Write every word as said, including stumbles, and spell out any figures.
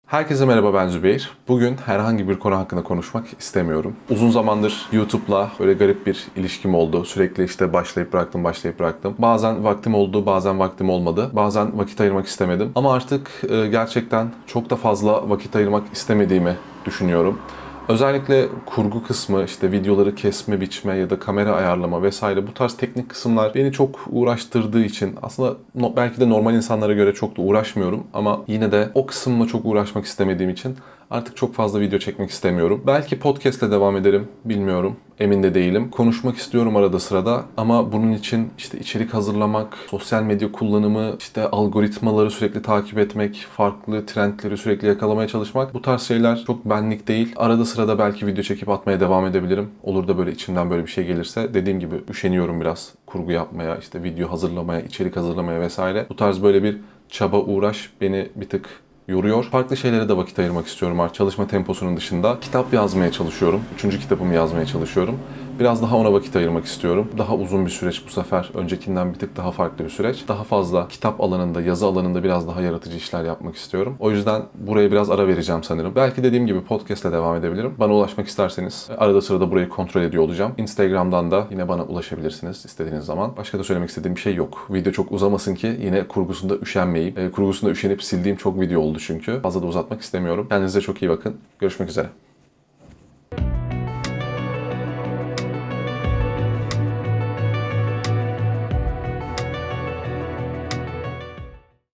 Herkese merhaba, ben Zübeyir. Bugün herhangi bir konu hakkında konuşmak istemiyorum. Uzun zamandır YouTube'la böyle garip bir ilişkim oldu. Sürekli işte başlayıp bıraktım, başlayıp bıraktım. Bazen vaktim oldu, bazen vaktim olmadı. Bazen vakit ayırmak istemedim. Ama artık e, gerçekten çok da fazla vakit ayırmak istemediğimi düşünüyorum. Özellikle kurgu kısmı, işte videoları kesme, biçme ya da kamera ayarlama vesaire bu tarz teknik kısımlar beni çok uğraştırdığı için aslında no, belki de normal insanlara göre çok da uğraşmıyorum ama yine de o kısımla çok uğraşmak istemediğim için artık çok fazla video çekmek istemiyorum. Belki podcast'le devam ederim, bilmiyorum. Emin de değilim. Konuşmak istiyorum arada sırada ama bunun için işte içerik hazırlamak, sosyal medya kullanımı, işte algoritmaları sürekli takip etmek, farklı trendleri sürekli yakalamaya çalışmak, bu tarz şeyler çok benlik değil. Arada sırada belki video çekip atmaya devam edebilirim. Olur da böyle içimden böyle bir şey gelirse. Dediğim gibi üşeniyorum biraz kurgu yapmaya, işte video hazırlamaya, içerik hazırlamaya vesaire. Bu tarz böyle bir çaba, uğraş beni bir tık yoruyor. Farklı şeylere de vakit ayırmak istiyorum artık. Çalışma temposunun dışında. Kitap yazmaya çalışıyorum. Üçüncü kitabımı yazmaya çalışıyorum. Biraz daha ona vakit ayırmak istiyorum. Daha uzun bir süreç bu sefer. Öncekinden bir tık daha farklı bir süreç. Daha fazla kitap alanında, yazı alanında biraz daha yaratıcı işler yapmak istiyorum. O yüzden buraya biraz ara vereceğim sanırım. Belki dediğim gibi podcast'le devam edebilirim. Bana ulaşmak isterseniz arada sırada burayı kontrol ediyor olacağım. Instagram'dan da yine bana ulaşabilirsiniz istediğiniz zaman. Başka da söylemek istediğim bir şey yok. Video çok uzamasın ki yine kurgusunda üşenmeyeyim. E, kurgusunda üşenip sildiğim çok video oldu çünkü. Fazla da uzatmak istemiyorum. Kendinize çok iyi bakın. Görüşmek üzere.